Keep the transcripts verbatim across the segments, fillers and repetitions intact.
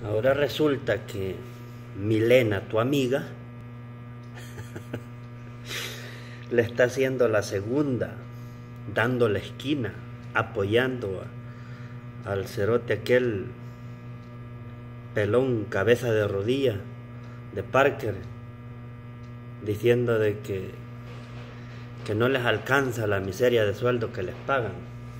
Ahora resulta que Milena, tu amiga, le está haciendo la segunda, dando la esquina, apoyando a, al cerote aquel pelón, cabeza de rodilla, de Parker, diciendo de que, que no les alcanza la miseria de sueldo que les pagan.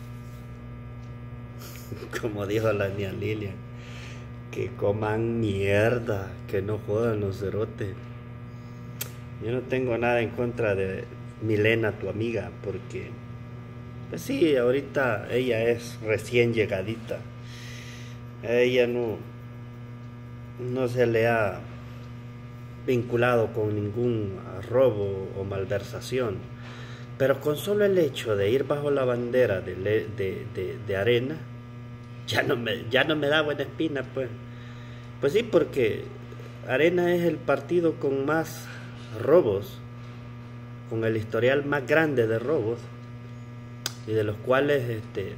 Como dijo la niña Lilian, que coman mierda, que no jodan los cerotes. Yo no tengo nada en contra de Milena, tu amiga, porque pues sí, ahorita ella es recién llegadita. A ella no, no se le ha vinculado con ningún robo o malversación. Pero con solo el hecho de ir bajo la bandera de, de, de, de Arena, ya no, me, ya no me da buena espina, pues. Pues sí, porque Arena es el partido con más robos, con el historial más grande de robos, y de los cuales este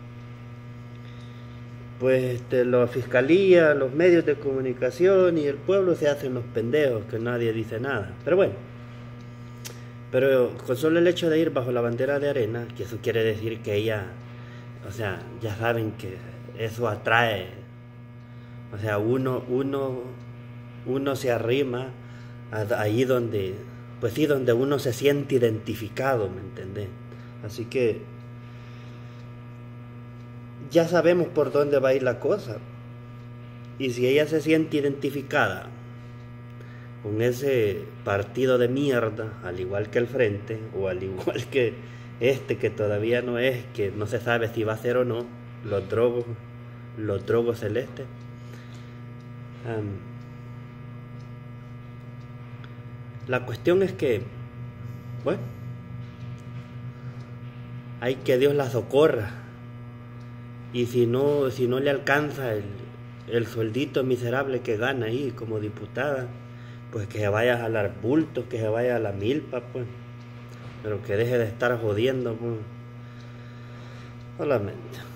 pues este, la fiscalía, los medios de comunicación y el pueblo se hacen los pendejos, que nadie dice nada. Pero bueno, pero con solo el hecho de ir bajo la bandera de Arena, que eso quiere decir que ella, o sea, ya saben que eso atrae, o sea, uno, uno, uno se arrima ahí donde, pues sí, donde uno se siente identificado, ¿me entendés? Así que ya sabemos por dónde va a ir la cosa. Y si ella se siente identificada con ese partido de mierda, al igual que el Frente, o al igual que este que todavía no es, que no se sabe si va a ser o no, los drogos, los drogos celestes, um, la cuestión es que, bueno, hay que Dios la socorra. Y si no, si no le alcanza el, el sueldito miserable que gana ahí como diputada, pues que se vaya a jalar bultos, que se vaya a la milpa, pues. Pero que deje de estar jodiendo, pues. Solamente.